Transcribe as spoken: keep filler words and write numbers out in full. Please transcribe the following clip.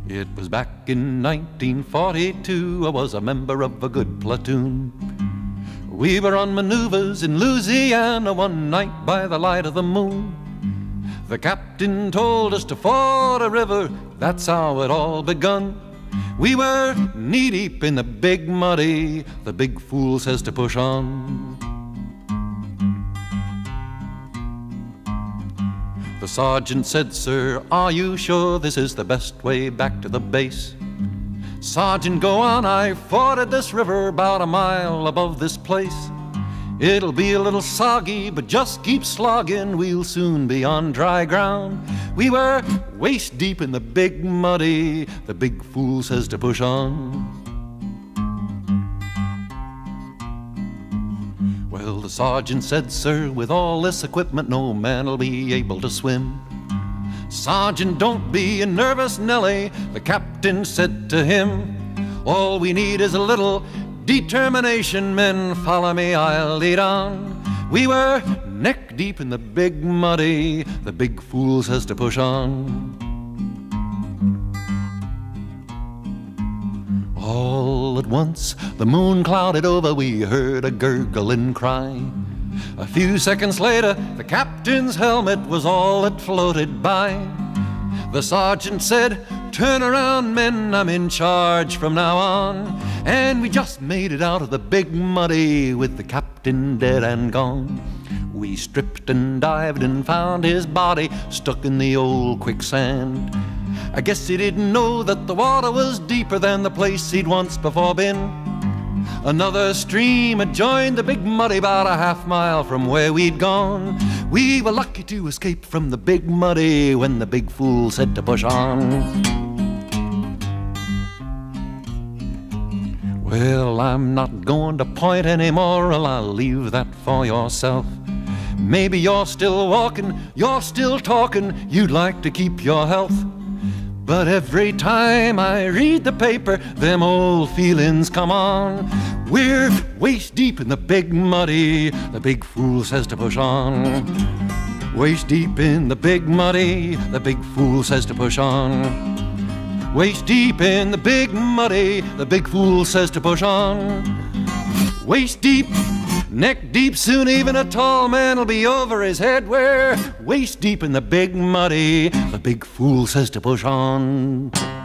It was back in nineteen forty-two, I was a member of a good platoon. We were on maneuvers in Louisiana one night by the light of the moon. The captain told us to ford a river, that's how it all begun. We were knee-deep in the big muddy, the big fool says to push on. The sergeant said, "Sir, are you sure this is the best way back to the base?" "Sergeant, go on, I forded this river about a mile above this place. It'll be a little soggy, but just keep slogging, we'll soon be on dry ground." We were waist deep in the big muddy, the big fool says to push on. Well, the sergeant said, "Sir, with all this equipment, no man'll be able to swim." "Sergeant, don't be a nervous Nelly," the captain said to him. "All we need is a little determination, men, follow me, I'll lead on." We were neck deep in the big muddy, the big fool says to push on. All at once, the moon clouded over, we heard a gurgling cry. A few seconds later, the captain's helmet was all that floated by. The sergeant said, "Turn around, men, I'm in charge from now on." And we just made it out of the big muddy with the captain dead and gone. We stripped and dived and found his body stuck in the old quicksand. I guess he didn't know that the water was deeper than the place he'd once before been. Another stream had joined the big muddy about a half mile from where we'd gone. We were lucky to escape from the big muddy when the big fool said to push on. Well, I'm not going to point anymore, I'll leave that for yourself. Maybe you're still walking, you're still talking, you'd like to keep your health. But every time I read the paper, them old feelings come on. We're waist deep in the big muddy, the big fool says to push on. Waist deep in the big muddy, the big fool says to push on. Waist deep in the big muddy, the big fool says to push on. Waist deep, neck deep, soon even a tall man'll be over his head. We're waist deep in the big muddy, the big fool says to push on.